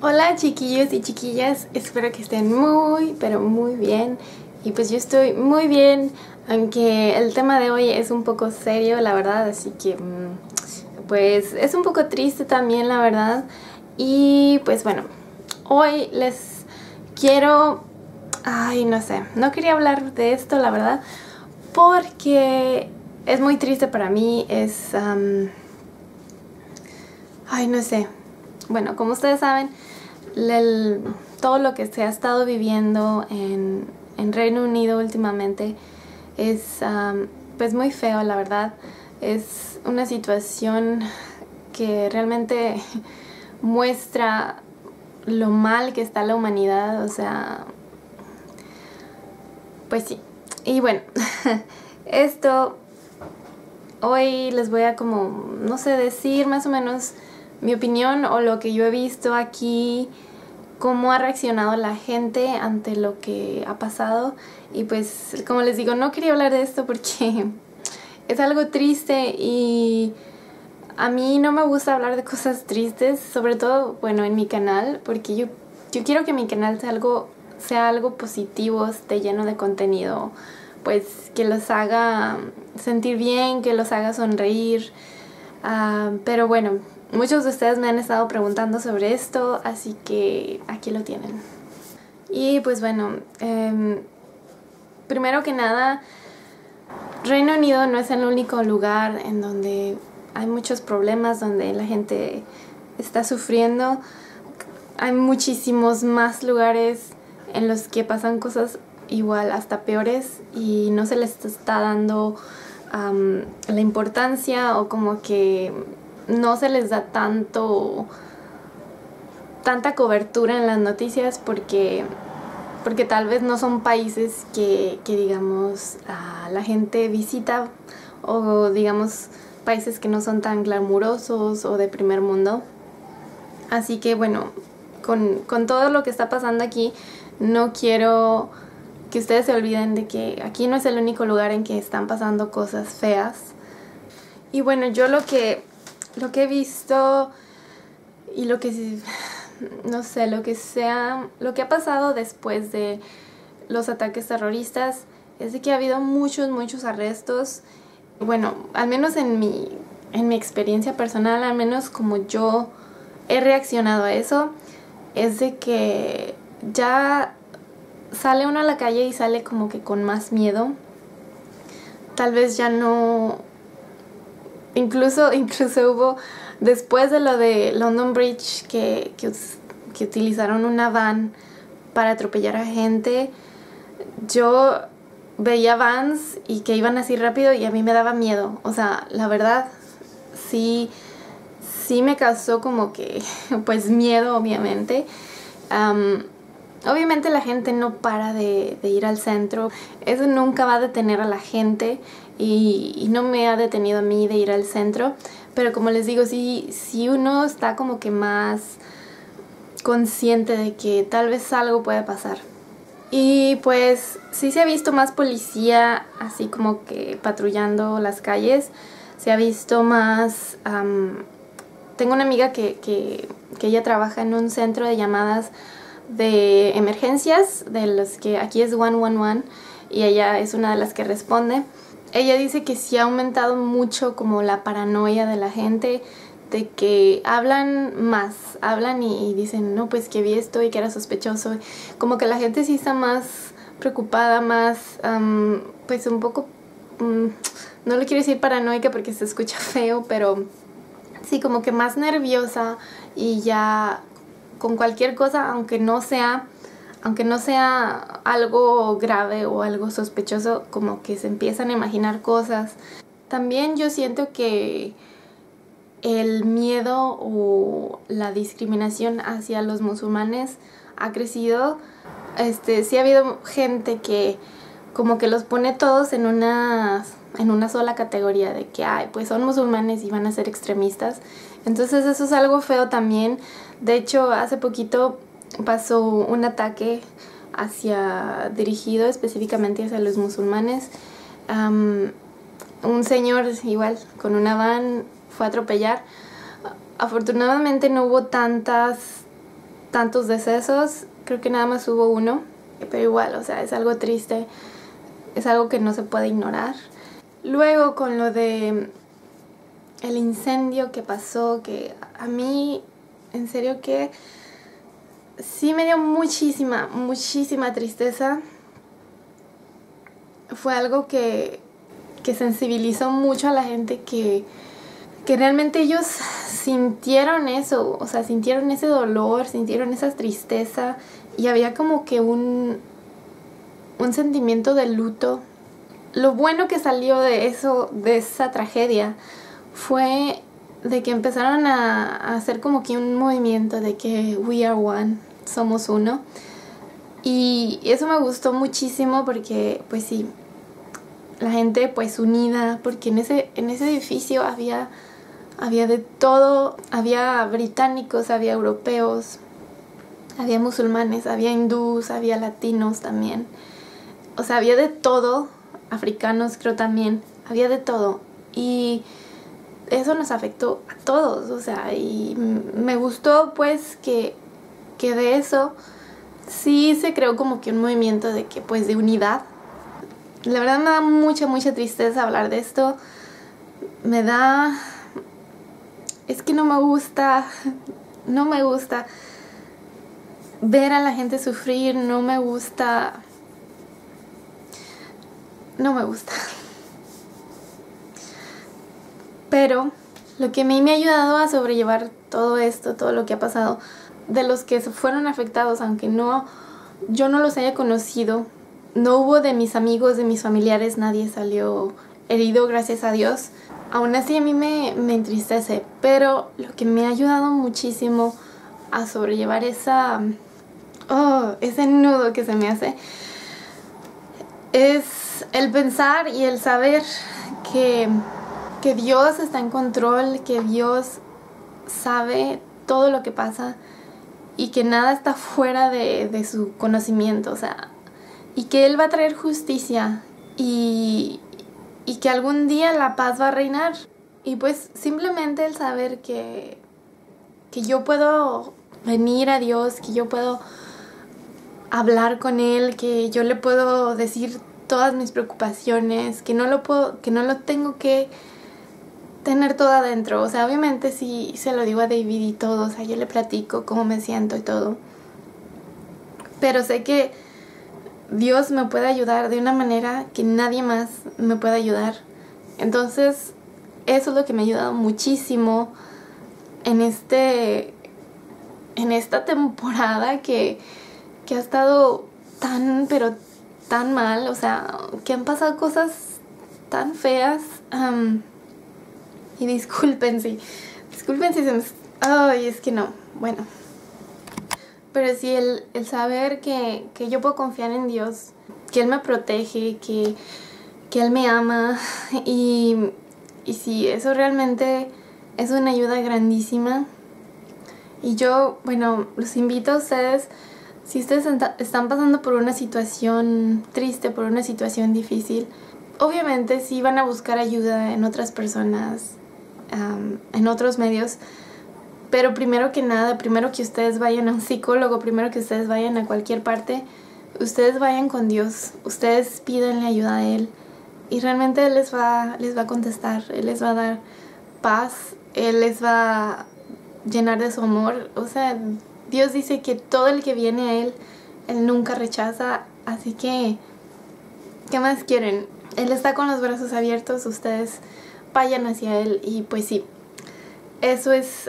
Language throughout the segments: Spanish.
Hola chiquillos y chiquillas, espero que estén muy, pero muy bien. Y pues yo estoy muy bien, aunque el tema de hoy es un poco serio, la verdad, así que pues es un poco triste también, la verdad. Y pues bueno, hoy les quiero... Ay, no sé, no quería hablar de esto, la verdad, porque es muy triste para mí, ay, no sé. Bueno, como ustedes saben, todo lo que se ha estado viviendo en Reino Unido últimamente es pues muy feo, la verdad. Es una situación que realmente muestra lo mal que está la humanidad, o sea, pues sí. Y bueno, esto hoy les voy a como, no sé, decir más o menos mi opinión o lo que yo he visto aquí, cómo ha reaccionado la gente ante lo que ha pasado. Y pues como les digo, no quería hablar de esto porque es algo triste y a mí no me gusta hablar de cosas tristes, sobre todo, bueno, en mi canal, porque yo quiero que mi canal sea algo positivo, esté lleno de contenido, pues que los haga sentir bien, que los haga sonreír. Pero bueno, muchos de ustedes me han estado preguntando sobre esto, así que aquí lo tienen. Y pues bueno, primero que nada, Reino Unido no es el único lugar en donde hay muchos problemas, donde la gente está sufriendo. Hay muchísimos más lugares en los que pasan cosas igual, hasta peores, y no se les está dando la importancia, o como que no se les da tanta cobertura en las noticias porque tal vez no son países que digamos la gente visita, o digamos países que no son tan glamurosos o de primer mundo. Así que bueno, con todo lo que está pasando aquí, no quiero que ustedes se olviden de que aquí no es el único lugar en que están pasando cosas feas. Y bueno, yo lo que he visto y no sé, lo que ha pasado después de los ataques terroristas es de que ha habido muchos arrestos. Bueno, al menos en mi experiencia personal, al menos como yo he reaccionado a eso, es de que ya sale uno a la calle y sale como que con más miedo. Tal vez ya no... Incluso hubo, después de lo de London Bridge, que utilizaron una van para atropellar a gente, yo veía vans y que iban así rápido y a mí me daba miedo. O sea, la verdad, sí me causó como que, pues miedo, obviamente. Obviamente la gente no para de ir al centro. Eso nunca va a detener a la gente y no me ha detenido a mí de ir al centro. Pero como les digo, si uno está como que más consciente de que tal vez algo puede pasar. Y pues sí se ha visto más policía así como que patrullando las calles. Se ha visto más... tengo una amiga que ella trabaja en un centro de llamadas de emergencias, de los que aquí es 111, y ella es una de las que responde. Ella dice que sí ha aumentado mucho como la paranoia de la gente, de que hablan y dicen, no, pues que vi esto y que era sospechoso. Como que la gente sí está más preocupada, más, pues un poco, no le quiero decir paranoica porque se escucha feo, pero sí, como que más nerviosa, y ya con cualquier cosa, aunque no sea algo grave o algo sospechoso, como que se empiezan a imaginar cosas. También yo siento que el miedo o la discriminación hacia los musulmanes ha crecido. Sí ha habido gente que como que los pone todos en una sola categoría, de que pues son musulmanes y van a ser extremistas. Entonces eso es algo feo también. De hecho, hace poquito pasó un ataque dirigido específicamente hacia los musulmanes. Un señor igual con una van fue a atropellar. Afortunadamente no hubo tantos decesos, creo que nada más hubo uno, pero igual, o sea, es algo triste, es algo que no se puede ignorar. Luego con lo de el incendio que pasó, que a mí, en serio que sí me dio muchísima tristeza. Fue algo que sensibilizó mucho a la gente, que realmente ellos sintieron eso, o sea, sintieron ese dolor, sintieron esa tristeza, y había como que un sentimiento de luto. Lo bueno que salió de eso, de esa tragedia, fue de que empezaron a hacer como que un movimiento de que we are one, somos uno. Y eso me gustó muchísimo porque, pues sí, la gente pues unida, porque en ese edificio había de todo, había británicos, había europeos, había musulmanes, había hindús, había latinos también. O sea, había de todo, africanos creo también, había de todo. Y eso nos afectó a todos, o sea, y me gustó pues que de eso sí se creó como que un movimiento de que pues de unidad. La verdad me da mucha tristeza hablar de esto. Es que no me gusta ver a la gente sufrir, no me gusta. Pero lo que a mí me ha ayudado a sobrellevar todo esto, todo lo que ha pasado, de los que se fueron afectados, aunque yo no los haya conocido, no hubo de mis amigos, de mis familiares, nadie salió herido, gracias a Dios. Aún así a mí me entristece, pero lo que me ha ayudado muchísimo a sobrellevar ese nudo que se me hace, es el pensar y el saber que Dios está en control, que Dios sabe todo lo que pasa y que nada está fuera de su conocimiento, o sea, y que Él va a traer justicia y que algún día la paz va a reinar. Y pues simplemente el saber que yo puedo venir a Dios, que yo puedo hablar con Él, que yo le puedo decir todas mis preocupaciones, que no lo tengo que tener todo adentro. O sea, obviamente sí se lo digo a David y todo, o sea, yo le platico cómo me siento y todo, pero sé que Dios me puede ayudar de una manera que nadie más me puede ayudar. Entonces eso es lo que me ha ayudado muchísimo en esta temporada que ha estado pero tan mal, o sea, que han pasado cosas tan feas. Y disculpen si se me... Ay, es que no, bueno. Pero sí, el saber que yo puedo confiar en Dios, que Él me protege, que Él me ama, y sí, eso realmente es una ayuda grandísima. Y yo, bueno, los invito a ustedes, si ustedes están pasando por una situación triste, por una situación difícil, obviamente sí van a buscar ayuda en otras personas, en otros medios, pero primero que nada, primero que ustedes vayan a un psicólogo, primero que ustedes vayan a cualquier parte, ustedes vayan con Dios, ustedes pídanle ayuda a Él y realmente Él les va a contestar, Él les va a dar paz, Él les va a llenar de su amor. O sea, Dios dice que todo el que viene a Él nunca rechaza, así que ¿qué más quieren? Él está con los brazos abiertos, ustedes vayan hacia Él. Y pues sí, eso es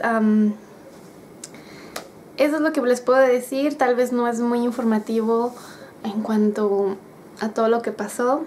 lo que les puedo decir. Tal vez no es muy informativo en cuanto a todo lo que pasó.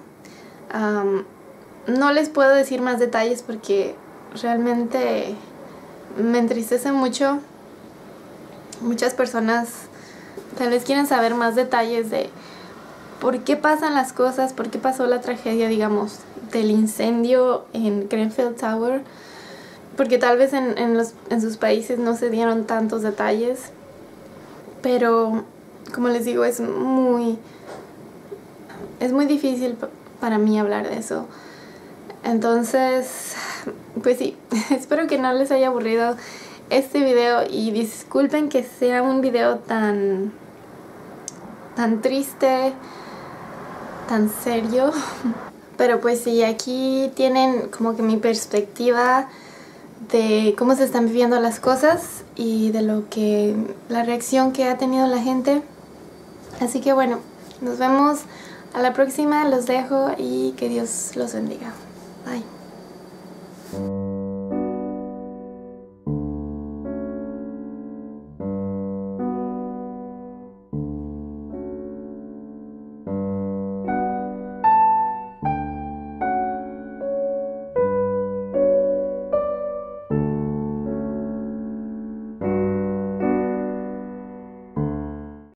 No les puedo decir más detalles porque realmente me entristece mucho. Muchas personas tal vez quieren saber más detalles de por qué pasan las cosas, por qué pasó la tragedia, digamos, del incendio en Grenfell Tower, porque tal vez en sus países no se dieron tantos detalles, pero como les digo, es muy difícil para mí hablar de eso. Entonces, pues sí, espero que no les haya aburrido este video y disculpen que sea un video tan triste, tan serio, pero pues sí, aquí tienen como que mi perspectiva de cómo se están viviendo las cosas y de la reacción que ha tenido la gente. Así que bueno, nos vemos a la próxima, los dejo y que Dios los bendiga. Bye.